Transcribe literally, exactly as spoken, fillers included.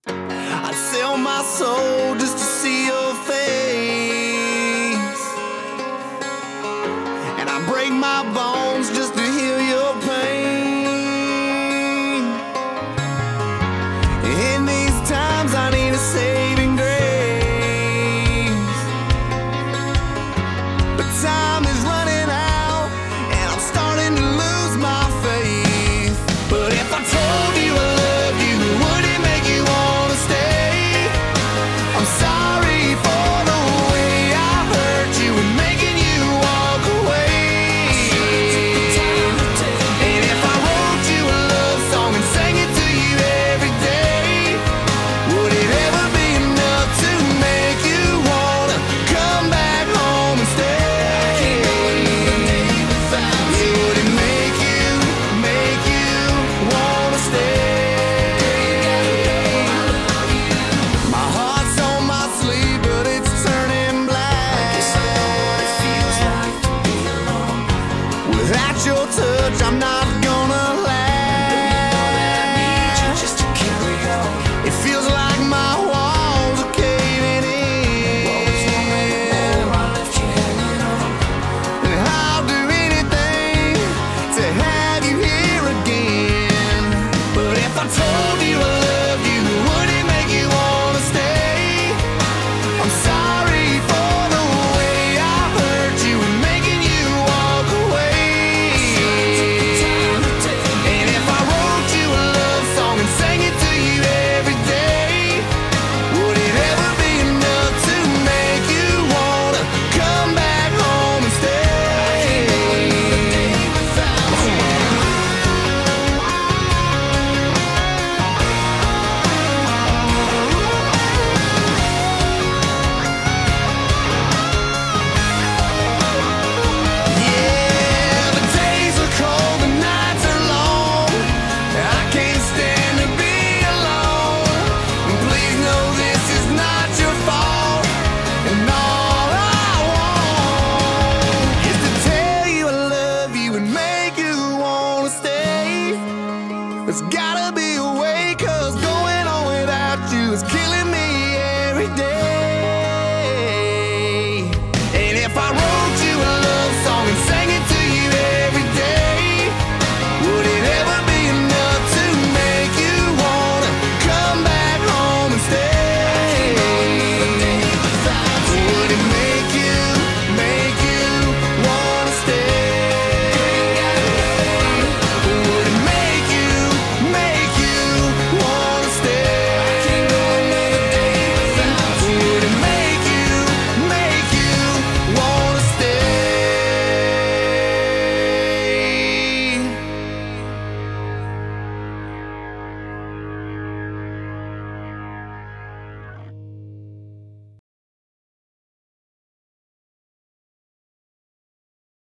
I'd sell my soul just to see your face, and I break my bones just to heal your pain. In these times I need a saving grace, but time is running out and I'm starting to lose my faith. But if I told you I loved you, would it make you wanna stay? I'm sorry for the way I hurt you and making you walk away. And if I wrote you a love song and sang it to you every day, would it ever be enough to make you wanna come back home and stay? Would it make you, make you wanna stay? My heart's on my sleeve, but it's turning black. Without your touch, I'm not gonna last. It feels like my walls are caving in, and I'll do anything to have you here again. But if I told you I loved you, would it make you wanna stay? I'm sorry for the way I hurt you and making you walk away. And if I wrote you a love song and sang it to you every day, would it ever be enough to make you wanna come back home and stay? Yeah, the days are cold, the nights are long. I can't stand to be alone. Please know this is not your fault, and all I want is to tell you I love you and make you wanna stay. There's gotta be a way, 'cause going on without you is killing